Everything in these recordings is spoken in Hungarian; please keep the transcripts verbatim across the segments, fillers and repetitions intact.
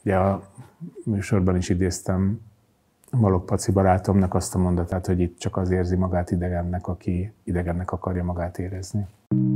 Ugye a műsorban is idéztem Balogh Paci barátomnak azt a mondatát, hogy itt csak az érzi magát idegennek, aki idegennek akarja magát érezni.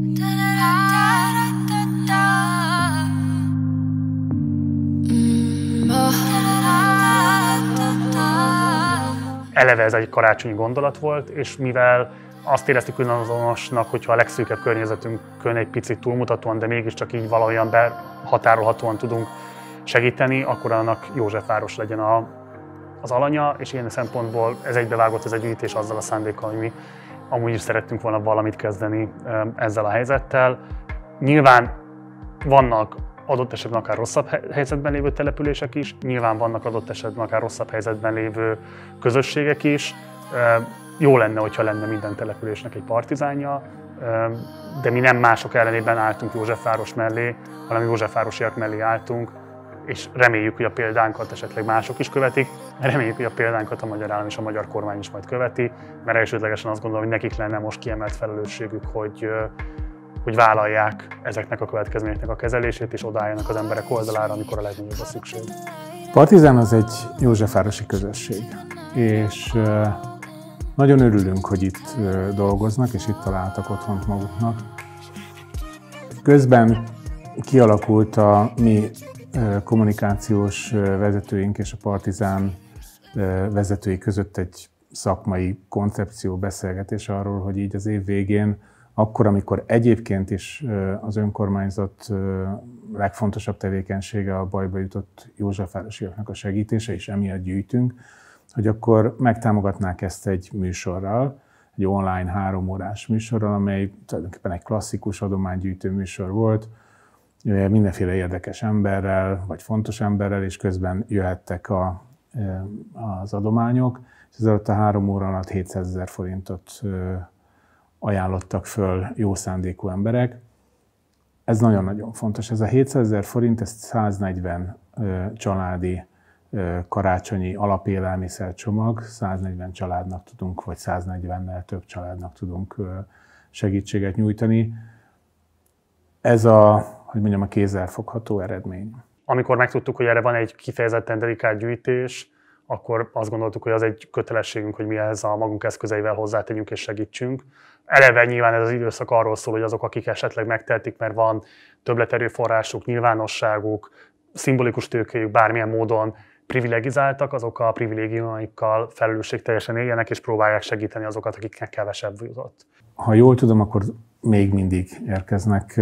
Eleve ez egy karácsonyi gondolat volt, és mivel azt éreztük önazonosnak, hogyha a legszűkebb környezetünkön egy picit túlmutatóan, de mégiscsak így valahogyan behatárolhatóan tudunk segíteni, akkor annak Józsefváros legyen a, az alanya, és ilyen szempontból ez egybevágott ez a gyűjtés azzal a szándékkal, hogy mi amúgy is szerettünk volna valamit kezdeni ezzel a helyzettel. Nyilván vannak adott esetben akár rosszabb helyzetben lévő települések is, nyilván vannak adott esetben akár rosszabb helyzetben lévő közösségek is. Jó lenne, hogyha lenne minden településnek egy partizánja, de mi nem mások ellenében álltunk Józsefváros mellé, hanem Józsefvárosiak mellé álltunk, és reméljük, hogy a példánkat esetleg mások is követik, reméljük, hogy a példánkat a magyar állam és a magyar kormány is majd követi, mert elsődlegesen azt gondolom, hogy nekik lenne most kiemelt felelősségük, hogy, hogy vállalják ezeknek a következményeknek a kezelését, és odaálljanak az emberek oldalára, amikor a legnagyobb a szükség. Partizán az egy józsefvárosi közösség, és nagyon örülünk, hogy itt dolgoznak, és itt találtak otthont maguknak. Közben kialakult a mi kommunikációs vezetőink és a Partizán vezetői között egy szakmai koncepció, beszélgetés arról, hogy így az év végén, akkor, amikor egyébként is az önkormányzat legfontosabb tevékenysége a bajba jutott józsefvárosiaknak a segítése, és emiatt gyűjtünk, hogy akkor megtámogatnák ezt egy műsorral, egy online három órás műsorral, amely tulajdonképpen egy klasszikus adománygyűjtő műsor volt, mindenféle érdekes emberrel, vagy fontos emberrel, és közben jöhettek a, az adományok, és ez alatt a három óra alatt hétszázezer forintot ajánlottak föl jó szándékú emberek. Ez nagyon-nagyon fontos. Ez a hétszázezer forint, ezt száznegyven családi karácsonyi alapélelmiszer csomag, száznegyven családnak tudunk, vagy száznegyvennel több családnak tudunk segítséget nyújtani. Ez a, hogy mondjam, a kézzelfogható eredmény. Amikor megtudtuk, hogy erre van egy kifejezetten dedikált gyűjtés, akkor azt gondoltuk, hogy az egy kötelességünk, hogy mi ehhez a magunk eszközeivel hozzátegyünk és segítsünk. Eleve nyilván ez az időszak arról szól, hogy azok, akik esetleg megtehetik, mert van többleterőforrásuk, nyilvánosságuk, szimbolikus tőkéjük, bármilyen módon privilegizáltak, azok a privilégiumaikkal felelősségteljesen éljenek és próbálják segíteni azokat, akiknek kevesebb jutott. Ha jól tudom, akkor még mindig érkeznek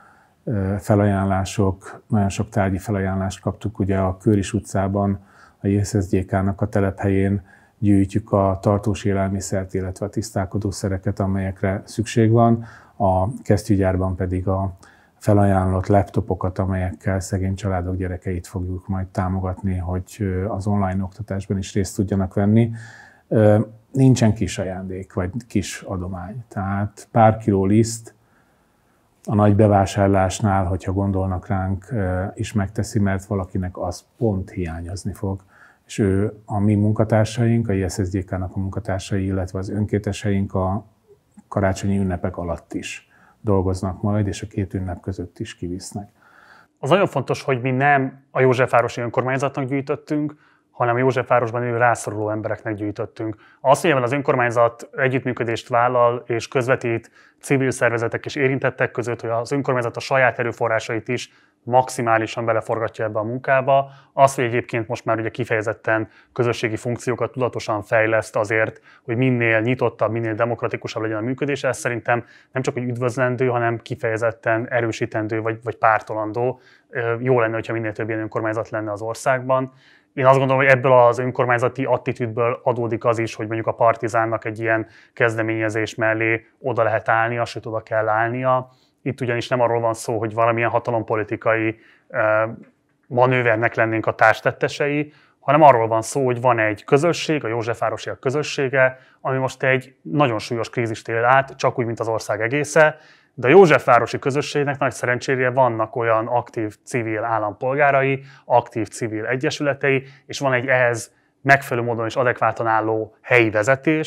felajánlások, nagyon sok tárgyi felajánlást kaptuk, ugye a Kőris utcában, a jé es zé dé ká-nak a telephelyén gyűjtjük a tartós élelmiszert, illetve a tisztálkodószereket, amelyekre szükség van, a kesztyűgyárban pedig a felajánlott laptopokat, amelyekkel szegény családok gyerekeit fogjuk majd támogatni, hogy az online oktatásban is részt tudjanak venni. Nincsen kis ajándék, vagy kis adomány. Tehát pár kiló liszt a nagy bevásárlásnál, hogyha gondolnak ránk, is megteszi, mert valakinek az pont hiányozni fog. És ő, a mi munkatársaink, a jé es zé dé ká-nak a munkatársai, illetve az önkénteseink a karácsonyi ünnepek alatt is dolgoznak majd, és a két ünnep között is kivisznek. Az nagyon fontos, hogy mi nem a Józsefvárosi önkormányzatnak gyűjtöttünk, hanem a Józsefvárosban élő rászoruló embereknek gyűjtöttünk. Az, hogy az önkormányzat együttműködést vállal és közvetít civil szervezetek és érintettek között, hogy az önkormányzat a saját erőforrásait is maximálisan beleforgatja ebbe a munkába. Az, hogy egyébként most már ugye kifejezetten közösségi funkciókat tudatosan fejleszt azért, hogy minél nyitottabb, minél demokratikusabb legyen a működés, ez szerintem nem csak hogy üdvözlendő, hanem kifejezetten erősítendő vagy, vagy pártolandó. Jó lenne, hogyha minél több ilyen önkormányzat lenne az országban. Én azt gondolom, hogy ebből az önkormányzati attitűdből adódik az is, hogy mondjuk a Partizánnak egy ilyen kezdeményezés mellé oda lehet állnia, sőt oda kell állnia. Itt ugyanis nem arról van szó, hogy valamilyen hatalompolitikai manővernek lennénk a társtettesei, hanem arról van szó, hogy van egy közösség, a Józsefvárosiak közössége, ami most egy nagyon súlyos krízist él át, csak úgy, mint az ország egésze. De a Józsefvárosi közösségnek nagy szerencsére vannak olyan aktív civil állampolgárai, aktív civil egyesületei, és van egy ehhez megfelelő módon és adekvátan álló helyi vezetés,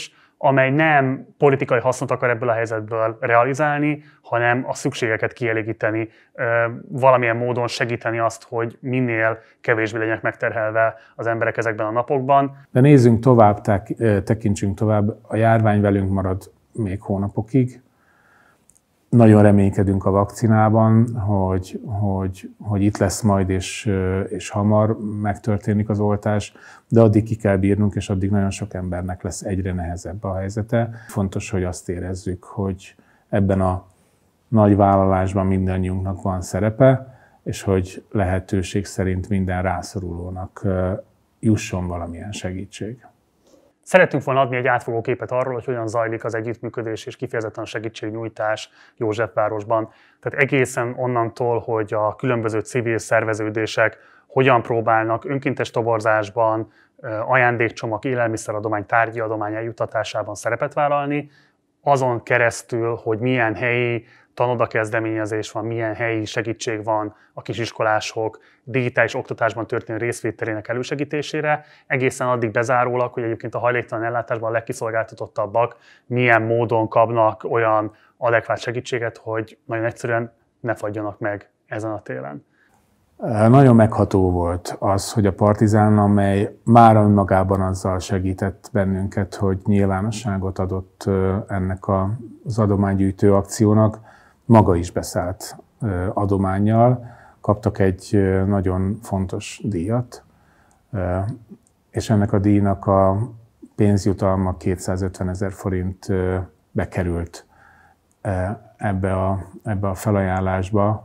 amely nem politikai hasznot akar ebből a helyzetből realizálni, hanem a szükségeket kielégíteni, valamilyen módon segíteni azt, hogy minél kevésbé legyenek megterhelve az emberek ezekben a napokban. De nézzünk tovább, tekintsünk tovább, a járvány velünk marad még hónapokig. Nagyon reménykedünk a vakcinában, hogy, hogy, hogy itt lesz majd, és, és hamar megtörténik az oltás, de addig ki kell bírnunk, és addig nagyon sok embernek lesz egyre nehezebb a helyzete. Fontos, hogy azt érezzük, hogy ebben a nagy vállalásban mindannyiunknak van szerepe, és hogy lehetőség szerint minden rászorulónak jusson valamilyen segítség. Szeretünk volna adni egy átfogó képet arról, hogy hogyan zajlik az együttműködés és kifejezetten a segítségnyújtás Józsefvárosban. Tehát egészen onnantól, hogy a különböző civil szerveződések hogyan próbálnak önkéntes toborzásban, ajándékcsomag, élelmiszeradomány, tárgyi adomány eljutatásában szerepet vállalni, azon keresztül, hogy milyen helyi tanoda kezdeményezés van, milyen helyi segítség van a kisiskolások digitális oktatásban történő részvételének elősegítésére, egészen addig bezárólag, hogy egyébként a hajléktalan ellátásban a legkiszolgáltatottabbak milyen módon kapnak olyan adekvát segítséget, hogy nagyon egyszerűen ne fagyjanak meg ezen a télen. Nagyon megható volt az, hogy a Partizán, amely már önmagában azzal segített bennünket, hogy nyilvánosságot adott ennek az adománygyűjtő akciónak, maga is beszállt adománnyal, kaptak egy nagyon fontos díjat, és ennek a díjnak a pénzjutalma kétszázötvenezer forint bekerült ebbe a, ebbe a felajánlásba.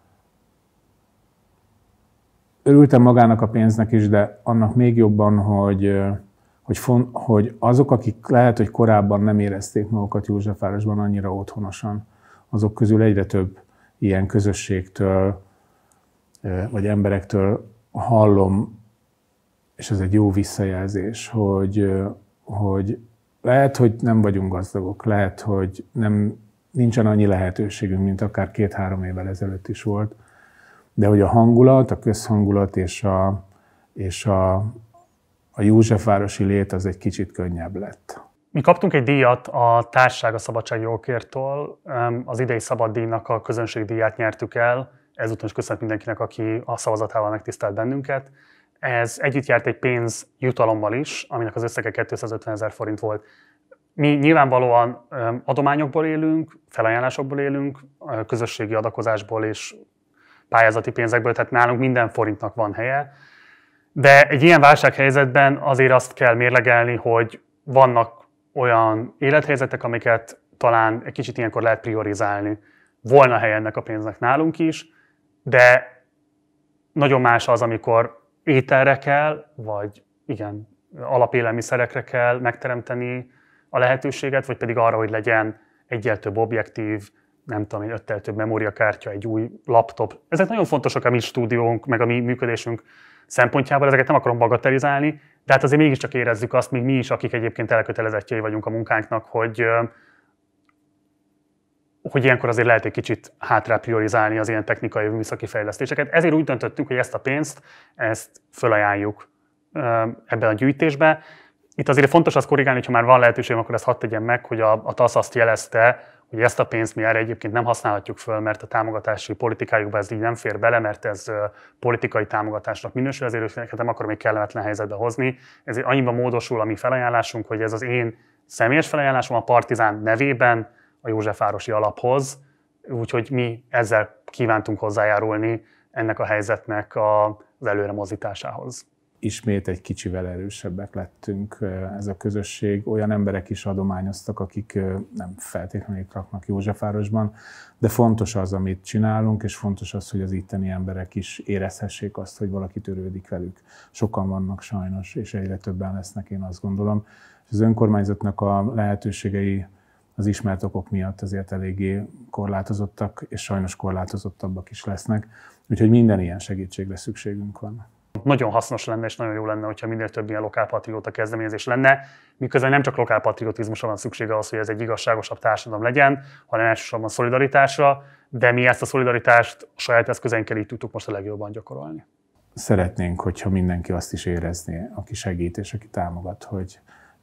Örültem magának a pénznek is, de annak még jobban, hogy, hogy, hogy azok, akik lehet, hogy korábban nem érezték magukat Józsefvárosban annyira otthonosan, azok közül egyre több ilyen közösségtől, vagy emberektől hallom, és ez egy jó visszajelzés, hogy, hogy lehet, hogy nem vagyunk gazdagok, lehet, hogy nem, nincsen annyi lehetőségünk, mint akár két-három évvel ezelőtt is volt, de hogy a hangulat, a közhangulat és a, és a, a józsefvárosi lét az egy kicsit könnyebb lett. Mi kaptunk egy díjat a Társaság a szabadságjogokértől, az idei szabaddíjnak a közönségdíját nyertük el, ezúton is köszönöm mindenkinek, aki a szavazatával megtisztelt bennünket. Ez együtt járt egy pénzjutalommal is, aminek az összege kétszázötvenezer forint volt. Mi nyilvánvalóan adományokból élünk, felajánlásokból élünk, közösségi adakozásból és pályázati pénzekből, tehát nálunk minden forintnak van helye. De egy ilyen válsághelyzetben azért azt kell mérlegelni, hogy vannak olyan élethelyzetek, amiket talán egy kicsit ilyenkor lehet priorizálni. Volna helye ennek a pénznek nálunk is, de nagyon más az, amikor ételre kell, vagy igen, alapélelmiszerekre kell megteremteni a lehetőséget, vagy pedig arra, hogy legyen egyel több objektív, nem tudom, egy öttel több memóriakártya, egy új laptop. Ezek nagyon fontosak a mi stúdiónk, meg a mi működésünk szempontjából, ezeket nem akarom bagatelizálni, de hát azért mégiscsak érezzük azt, még mi is, akik egyébként elkötelezettjei vagyunk a munkánknak, hogy, hogy ilyenkor azért lehet egy kicsit hátrá priorizálni az ilyen technikai műszaki fejlesztéseket. Ezért úgy döntöttünk, hogy ezt a pénzt, ezt fölajánljuk ebben a gyűjtésbe. Itt azért fontos azt korrigálni, hogy ha már van lehetőség, akkor ezt hadd tegyem meg, hogy a, a TASZ azt jelezte, hogy ezt a pénzt mi erre egyébként nem használhatjuk föl, mert a támogatási politikájukba ez így nem fér bele, mert ez politikai támogatásnak minősül, ezért őket nem akarom még kellemetlen helyzetbe hozni. Ezért annyiban módosul a mi felajánlásunk, hogy ez az én személyes felajánlásom a Partizán nevében a Józsefvárosi Alaphoz, úgyhogy mi ezzel kívántunk hozzájárulni ennek a helyzetnek az előre mozdításához. Ismét egy kicsivel erősebbek lettünk, ez a közösség. Olyan emberek is adományoztak, akik nem feltétlenül itt laknak Józsefvárosban, de fontos az, amit csinálunk, és fontos az, hogy az itteni emberek is érezhessék azt, hogy valaki törődik velük. Sokan vannak sajnos, és egyre többen lesznek, én azt gondolom. És az önkormányzatnak a lehetőségei az ismert okok miatt azért eléggé korlátozottak, és sajnos korlátozottabbak is lesznek. Úgyhogy minden ilyen segítségre szükségünk van. Nagyon hasznos lenne, és nagyon jó lenne, hogyha minél több ilyen lokálpatrióta kezdeményezés lenne, miközben nem csak lokálpatriotizmusra van szüksége ahhoz, hogy ez egy igazságosabb társadalom legyen, hanem elsősorban szolidaritásra, de mi ezt a szolidaritást a saját eszközeinkkel így tudtuk most a legjobban gyakorolni. Szeretnénk, hogyha mindenki azt is érezné, aki segít és aki támogat, hogy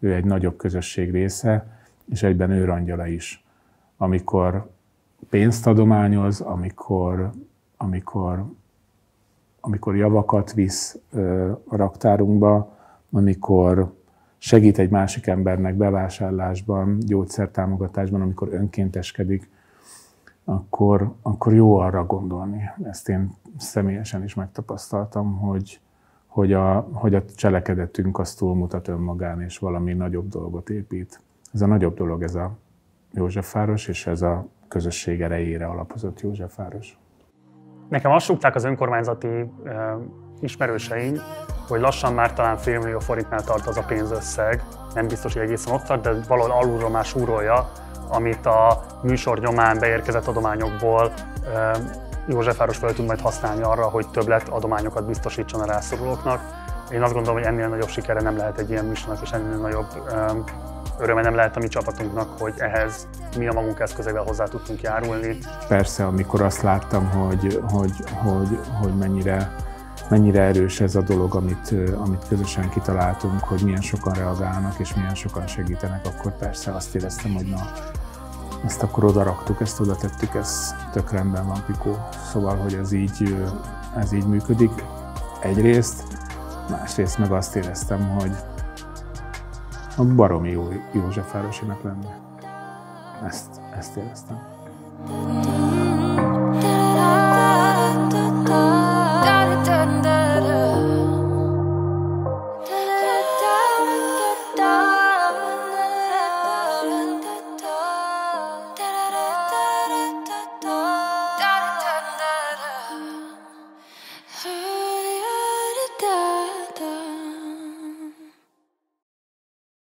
ő egy nagyobb közösség része, és egyben őrangyala is. Amikor pénzt adományoz, amikor, amikor, amikor javakat visz a raktárunkba, amikor segít egy másik embernek bevásárlásban, gyógyszertámogatásban, amikor önkénteskedik, akkor, akkor jó arra gondolni. Ezt én személyesen is megtapasztaltam, hogy, hogy, a, hogy a cselekedetünk az túlmutat önmagán, és valami nagyobb dolgot épít. Ez a nagyobb dolog, ez a Józsefváros, és ez a közösség erejére alapozott Józsefváros. Nekem azt súgták az önkormányzati uh, ismerőseim, hogy lassan már talán félmillió forintnál tart az a pénzösszeg. Nem biztos, hogy egészen ott tart, de valahol alulról már súrolja, amit a műsor nyomán beérkezett adományokból uh, Józsefváros fel tud majd használni arra, hogy többlet adományokat biztosítson a rászorulóknak. Én azt gondolom, hogy ennél nagyobb sikere nem lehet egy ilyen műsornak, és ennél nagyobb um, öröme nem lehet a mi csapatunknak, hogy ehhez mi a magunk eszközeivel hozzá tudtunk járulni. Persze, amikor azt láttam, hogy, hogy, hogy, hogy mennyire, mennyire erős ez a dolog, amit, amit közösen kitaláltunk, hogy milyen sokan reagálnak és milyen sokan segítenek, akkor persze azt éreztem, hogy na, ezt akkor oda raktuk, ezt oda tettük, ez tök rendben van, Pikó. Szóval, hogy ez így, ez így működik egyrészt, másrészt meg azt éreztem, hogy a baromi jó Józsefvárosinak lenne. Ezt, ezt éreztem.